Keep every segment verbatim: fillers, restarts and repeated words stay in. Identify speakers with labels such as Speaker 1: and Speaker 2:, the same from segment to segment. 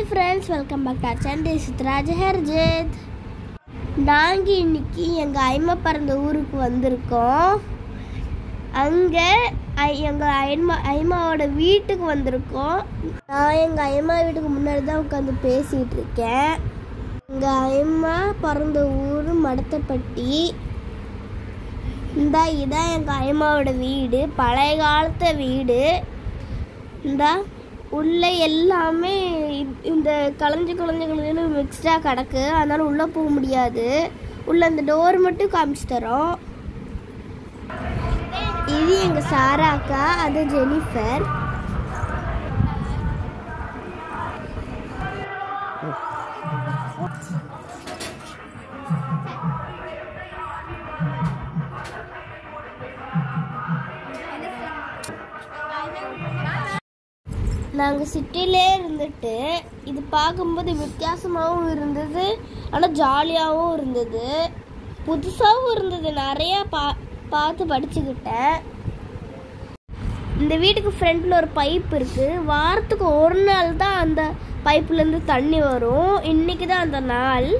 Speaker 1: friends, welcome back to our channel. This is Raja Herjit. நாங்கள் இன்னைக்கு எங்கள் ஐமா பிறந்த ஊருக்கு வந்திருக்கோம். அங்கே எங்கள் ஐமா ஐமாவோட வீட்டுக்கு வந்திருக்கோம். நான் எங்கள் ஐமா வீட்டுக்கு முன்னாடி தான் உட்காந்து பேசிகிட்டு இருக்கேன். எங்கள் ஐமா பிறந்த ஊர் மடத்தப்பட்டி. இந்த இதான் எங்கள் ஐமாவோட வீடு, பழைய காலத்து வீடு. இந்த உள்ளே எல்லாமே இந்த கலைஞ்சு கலைஞ்சு கலைஞ்சுன்னு மிக்ஸ்டாக கிடக்கு, அதனால் உள்ளே போக முடியாது. உள்ளே அந்த டோர் மட்டும் காமிச்சு தரோம். இது எங்கள் சாராக்கா, அது ஜெனிஃபர். நாங்கள் சிட்டிலே இருந்துட்டு இது பார்க்கும்போது வித்தியாசமாகவும் இருந்தது, ஆனால் ஜாலியாகவும் இருந்தது, புதுசாகவும் இருந்தது. நிறையா பா பார்த்து படிச்சுக்கிட்டேன். இந்த வீட்டுக்கு ஃப்ரண்ட்டில் ஒரு பைப் இருக்குது. வாரத்துக்கு ஒரு நாள் தான் அந்த பைப்லேருந்து தண்ணி வரும். இன்றைக்கி தான் அந்த நாள்.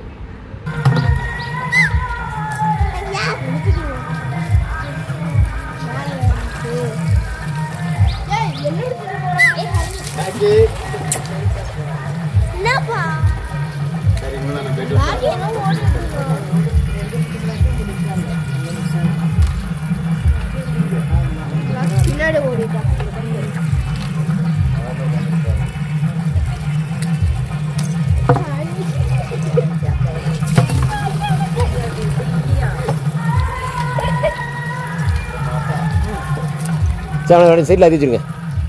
Speaker 1: என்னப்பா பின்னாடி ஓடிட்டா.
Speaker 2: சைட்ல அறிவிச்சிருங்க.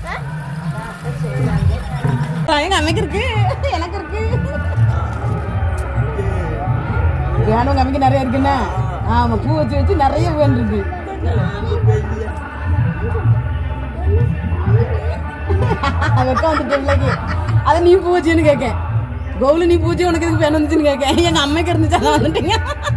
Speaker 3: அமைக்கு இருக்கு, எனக்கு இருக்கு, வேணும் அமைக்க நிறைய இருக்குன்னா. ஆமா, பூ வச்சு வச்சு நிறைய வேன் இருக்கு. அத நீ பூ வச்சுன்னு கேட்க, கவுல நீ பூச்சி உனக்கு இதுக்கு வேணும் வந்துச்சுன்னு கேட்க. எங்க அம்மைக்கு இருந்துச்சு வந்துட்டீங்க.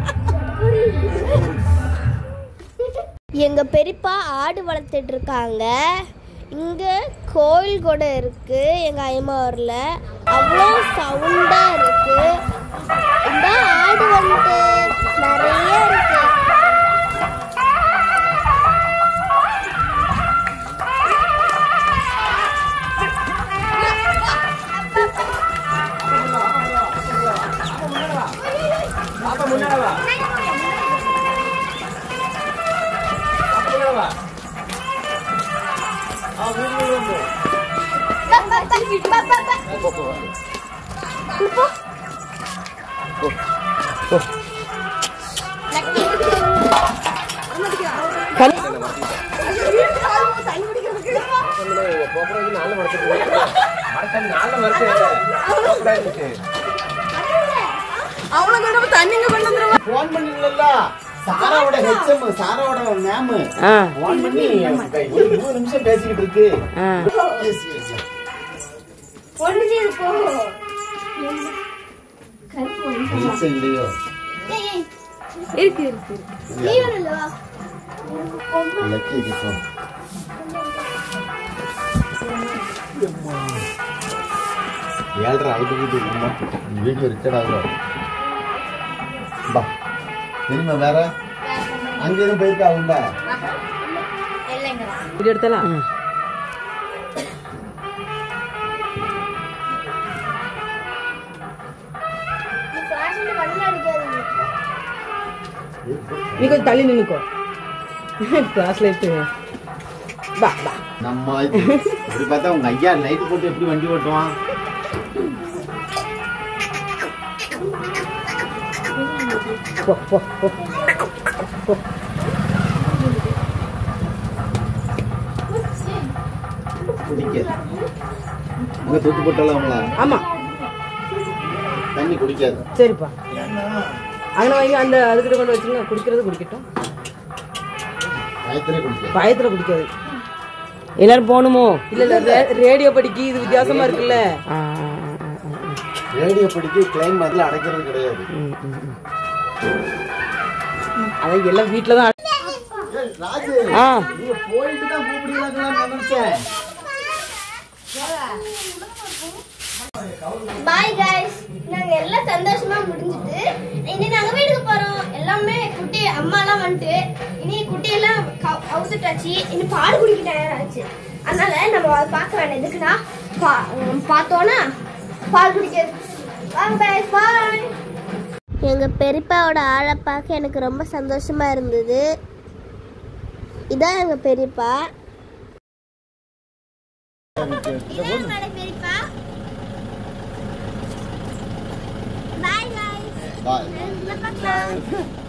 Speaker 1: எங்க பெரியப்பா ஆடு வளர்த்துட்டு இருக்காங்க. இங்கே கோயில் கூட இருக்கு எங்க ஐமாவூர்ல. அவ்வளோ சவுண்டா இருக்கு. இந்த ஆடு வந்துட்டு நிறைய இருக்கு.
Speaker 2: சாராவோட ஹெச்எம், சாராவோட மேம் ஃபோன் பண்ணி ஒரு இருபது நிமிஷம் பேசிக்கிட்டு இருக்கு.
Speaker 1: இருக்கு இருக்கு
Speaker 2: ஏழரை அழுதுகிட்டு இருக்குமா வீடியோ ரிக்கார்ட் ஆகும். பா இனிமே வேற அங்க எதுவும் போயிருக்கா உள்ள
Speaker 3: வீடியோ எடுத்தலாம். நீ கொஞ்சம் தள்ளி நின்னுக்கோ. கிளாஸ் லைட் பா பா.
Speaker 2: நம்ம இப்படி பார்த்தா உங்க ஐயா லைட் போட்டு எப்படி வண்டி ஓட்டுவான்? குடிக்காது. அங்க தூத்து போட்டாலாம்ல. ஆமா, தண்ணி குடிக்காது.
Speaker 3: சரிப்பா, அங்கே வாங்கி அந்த அதுக்கிட்ட கொண்டு வச்சுங்க. குடிக்கிறது குடிக்கட்டும்,
Speaker 2: பயத்துல குடிக்காது.
Speaker 3: பயத்துல குடிக்காது. எல்லாரும் போகணுமோ? இல்ல இல்ல, ரேடியோ படிக்கி இது வித்தியாசமா இருக்குல்ல.
Speaker 2: ரேடியோ படிக்கி கிளைம் மாதிரில அடைக்கிறது கிடையாது.
Speaker 3: அதான் எல்லாம் வீட்டுல தான்.
Speaker 2: ராஜு, நீங்க போயிட்டு தான் கூப்பிடுவீங்களான்னு நினைச்சேன்.
Speaker 1: பாய் கைஸ், நாங்க எல்லாம் சந்தோஷமா முடிஞ்சிட்டு இனி நாங்க வீட்டுக்கு போறோம். எல்லாமே குட்டி அம்மா எல்லாம் வந்துட்டு இனி குட்டி எல்லாம் அவுத்துட்டாச்சு. இனி பால் குடிக்க நேரம் ஆச்சு. அதனால நம்ம அதை பார்க்க வேண்டாம். எதுக்குன்னா பார்த்தோன்னா பால் குடிக்க. பாய். எங்க பெரியப்பாவோட ஆளை பார்க்க எனக்கு ரொம்ப சந்தோஷமா இருந்தது. இதான் எங்க பெரியப்பா. பெரியப்பா பாய்.
Speaker 2: பாய்.